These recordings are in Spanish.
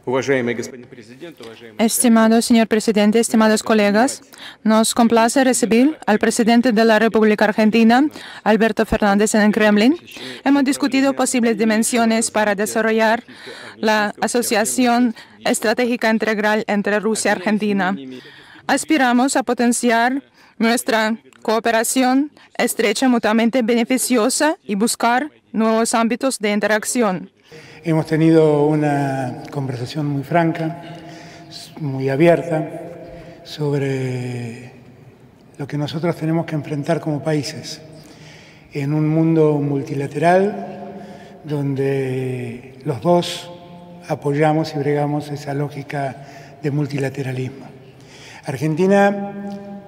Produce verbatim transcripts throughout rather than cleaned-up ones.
Estimado señor presidente, estimados colegas, nos complace recibir al presidente de la República Argentina, Alberto Fernández, en el Kremlin. Hemos discutido posibles dimensiones para desarrollar la asociación estratégica integral entre Rusia y Argentina. Aspiramos a potenciar nuestra cooperación estrecha, mutuamente beneficiosa y buscar nuevos ámbitos de interacción. Hemos tenido una conversación muy franca, muy abierta, sobre lo que nosotros tenemos que enfrentar como países en un mundo multilateral donde los dos apoyamos y bregamos esa lógica de multilateralismo. Argentina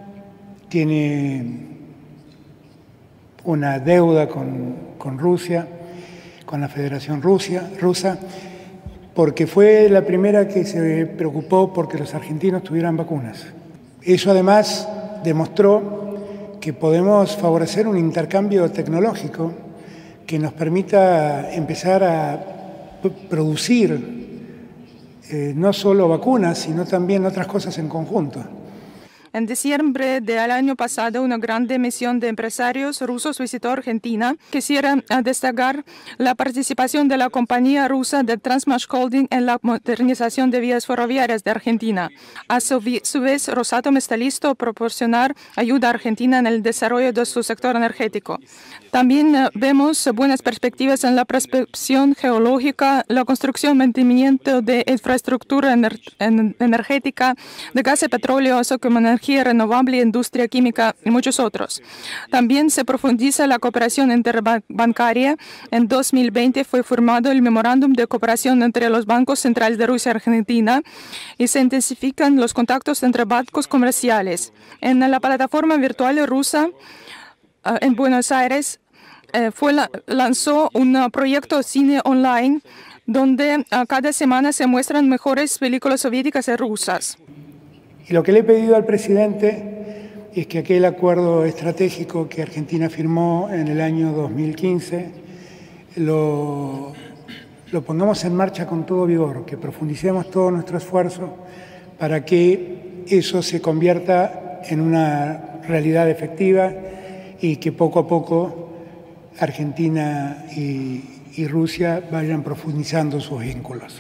tiene una deuda con, con Rusia, con la Federación Rusia, rusa, porque fue la primera que se preocupó porque los argentinos tuvieran vacunas. Eso además demostró que podemos favorecer un intercambio tecnológico que nos permita empezar a producir eh, no solo vacunas, sino también otras cosas en conjunto. En diciembre del año pasado, una gran misión de empresarios rusos visitó Argentina. Quisiera destacar la participación de la compañía rusa de Transmash Holding en la modernización de vías ferroviarias de Argentina. A su vez, Rosatom está listo a proporcionar ayuda a Argentina en el desarrollo de su sector energético. También vemos buenas perspectivas en la prospección geológica, la construcción y mantenimiento de infraestructura ener energética, de gas y petróleo, así como energía renovable, industria química y muchos otros. También se profundiza la cooperación interbancaria. En dos mil veinte fue firmado el memorándum de cooperación entre los bancos centrales de Rusia y Argentina y se intensifican los contactos entre bancos comerciales. En la plataforma virtual rusa en Buenos Aires eh, fue la, lanzó un proyecto cine online donde uh, cada semana se muestran mejores películas soviéticas y rusas. Y lo que le he pedido al presidente es que aquel acuerdo estratégico que Argentina firmó en el año dos mil quince lo, lo pongamos en marcha con todo vigor, que profundicemos todo nuestro esfuerzo para que eso se convierta en una realidad efectiva y que poco a poco Argentina y, y Rusia vayan profundizando sus vínculos.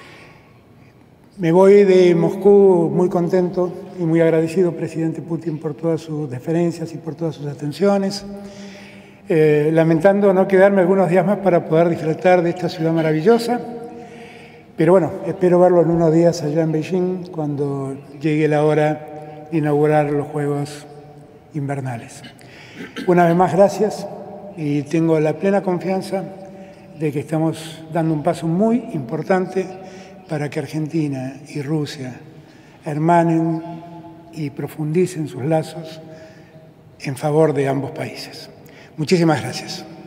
Me voy de Moscú muy contento y muy agradecido, presidente Putin, por todas sus deferencias y por todas sus atenciones, eh, lamentando no quedarme algunos días más para poder disfrutar de esta ciudad maravillosa, pero bueno, espero verlo en unos días allá en Beijing cuando llegue la hora de inaugurar los Juegos Invernales. Una vez más, gracias y tengo la plena confianza de que estamos dando un paso muy importante para que Argentina y Rusia hermanen y profundicen sus lazos en favor de ambos países. Muchísimas gracias.